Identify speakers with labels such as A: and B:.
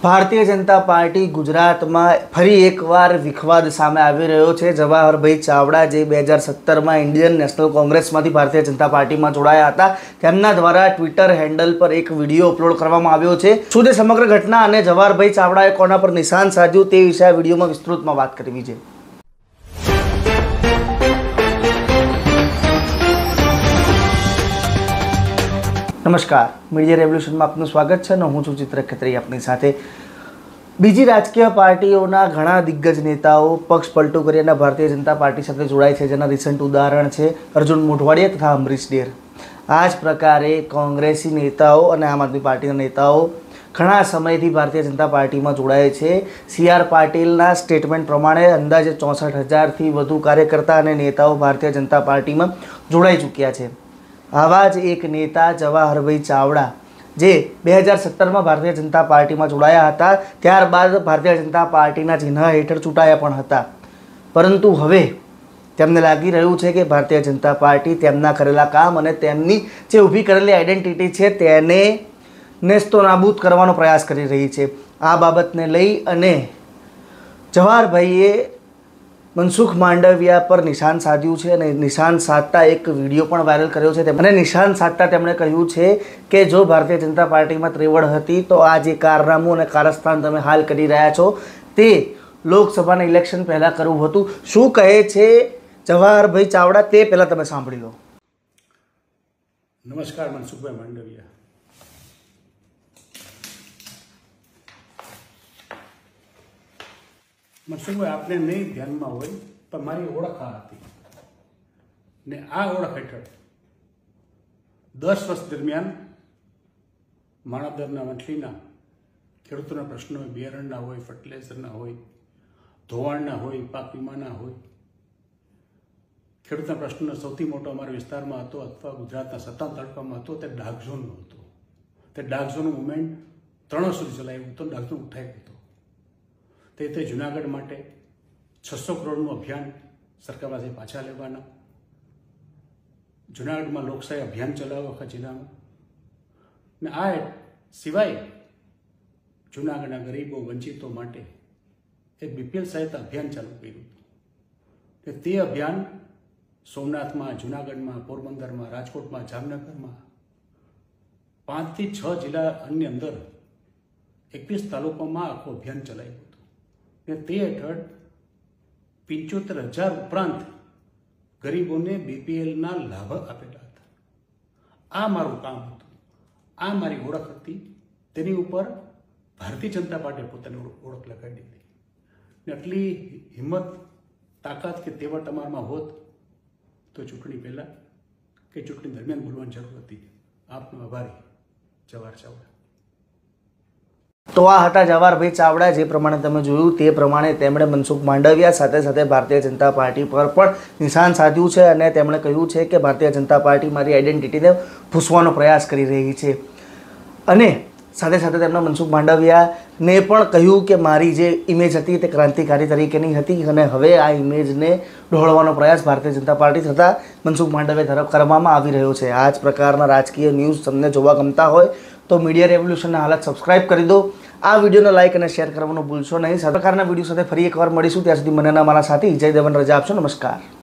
A: Bharatiya Janata party ગુજરાતમાં ફરી એકવાર વિખવાદ સામે આવી રહ્યો છે। જવાહરભાઈ ચાવડા જે 2017માં ઇન્ડિયન નેશનલ કોંગ્રેસમાંથી ભારતીય જનતા પાર્ટીમાં જોડાયા હતા, તેમના દ્વારા ટ્વિટર હેન્ડલ પર એક વિડીયો અપલોડ કરવામાં આવ્યો છે। શું તે સમગ્ર ઘટના અને જવાહરભાઈ ચાવડાએ કોના પર નિશાન સાધ્યું તે વિશે આ વિડીયોમાં વિસ્તૃતમાં વાત કરવી છે। नमस्कार, मीडिया रेवोल्यूशन में आपનું स्वागत है। हूँ छूँ चित्र खत्री अपनी साथे। बीजी राजकीय पार्टीओना घणा दिग्गज नेताओं पक्ष पलटू कर भारतीय जनता पार्टी साथ जोड़ाय है, जेना रिसेंट उदाहरण है अर्जुन मोढवाडिया तथा अमरीश डेर। आ ज प्रकारे कांग्रेसी नेताओं और आम आदमी पार्टी नेताओं घणा समयथी भारतीय जनता पार्टी में जोड़ाय है। CR पाटीलना स्टेटमेंट प्रमाणे अंदाजे 64,000 थी वधु कार्यकर्ता और नेताओं भारतीय जनता पार्टी में जोड़ाई चूक्या है। आवा ज एक नेता जवाहरभाई चावड़ा जे 2017 में भारतीय जनता पार्टी में जोड़ाया था, त्यारबाद भारतीय जनता पार्टी चिन्ह हेठळ चूंटाया पण हता, परंतु हवे तेमने लागी रह्युं छे कि भारतीय जनता पार्टी तेमना करेला काम अने तेमनी जे ऊभी करेली आइडेंटिटी छे तेने नेस्तो नाबूद करवानो प्रयास करी रही छे। आ बाबतने लई अने जवाहरभाईए मनसुख मांडविया पर निशान साध्યું છે અને નિશાન સાધતા એક વિડીયો પણ વાયરલ કર્યો છે। અને નિશાન સાધતા તેમણે કહ્યું છે કે જો ભારતીય જનતા પાર્ટીમાં ત્રેવડ હતી તો આ જે કારનામું અને કારસ્તાન તમે હાલ કરી રહ્યા છો તે લોકસભાના ઇલેક્શન પહેલાં કરવું હતું। શું કહે છે જવાહરભાઈ ચાવડા તે પહેલાં તમે સાંભળી લો।
B: નમસ્કાર, મનસુખભાઈ માંડવિયા। मनसुखभाई आपने नहीं ध्यान में हो पर मारी ओळख आ हती ने आ ओळख हेठळ 10 वर्ष दरमियान माणावदરના મંથલીના ખેડૂતોના પ્રશ્નો હોય, બિયારણના હોય, ફર્ટિલાઇઝરના હોય, ધોવાણના હોય, પાક વીમાના હોય, ખેડૂતના પ્રશ્નનો સૌથી મોટો અમારા વિસ્તારમાં હતો અથવા ગુજરાતના 57 તાલુકામાં હતો તે ડાક ઝોનનો હતો। તે ડાક ઝોનનું મુવમેન્ટ 3 વર્ષ સુધી ચલાવ્યું હતું, ડાક ઝોન ઉઠાઈ ગયું। તે જૂનાગઢ માટે 600 કરોડનું અભિયાન સરકાર પાસે પાછા લેવાના, જૂનાગઢમાં લોકશાહી અભિયાન ચલાવ્યું આખા જિલ્લામાં, ને આ સિવાય જૂનાગઢના ગરીબો વંચિતો માટે એક BPL સહાયતા અભિયાન ચાલુ કર્યું હતું। તે અભિયાન સોમનાથમાં, જૂનાગઢમાં, પોરબંદરમાં, રાજકોટમાં, જામનગરમાં 5 થી 6 જિલ્લાની અંદર 21 તાલુકામાં આખું અભિયાન ચલાવ્યું હતું। તે હેઠળ 75,000 ઉપરાંત ગરીબોને BPLના લાભ આપેલા હતા। આ મારું કામ હતું, આ મારી ઓળખ હતી, તેની ઉપર ભારતીય જનતા પાર્ટીએ પોતાની ઓળખ લગાડી દીધી। ને આટલી હિંમત, તાકાત કે તેવડ તમારામાં હોત તો ચૂંટણી પહેલાં કે ચૂંટણી દરમિયાન બોલવાની જરૂર હતી। આપનો આભારી, જવાહર ચાવડા।
A: तो आ हता जवाहरभाई चावड़ा। जे प्रमाणे तमे जोयुं ते प्रमाणे तेमणे मनसुख मांडविया साथे साथे भारतीय जनता पार्टी पर पण निशान साध्યું છે અને તેમણે કહ્યું છે કે ભારતીય જનતા પાર્ટી મારી આઈડેન્ટિટીને ભૂસવાનો પ્રયાસ કરી રહી છે। અને સાથે સાથે તેમણે મનસુખ માંડવિયાને પણ કહ્યું કે મારી જે ઇમેજ હતી તે ક્રાંતિકારી તરીકેની હતી અને હવે આ ઇમેજને ઢોળવાનો પ્રયાસ ભારતીય જનતા પાર્ટી તથા મનસુખ માંડવિયા તરફ કરવામાં આવી રહ્યો છે। આ જ પ્રકારના રાજકીય ન્યૂઝ તમને જોવા ગમતા હોય तो मीडिया रेवोल्यूशन हालत सब्सक्राइब कर दो। आ वीडियो ने लाइक और शेयर करने भूलशो नहीं। सरकारना वीडियो साथ फरी एक बार मळीशुं, त्यां सुधी मने मारा साथी जय देवन रजा आपशो। नमस्कार।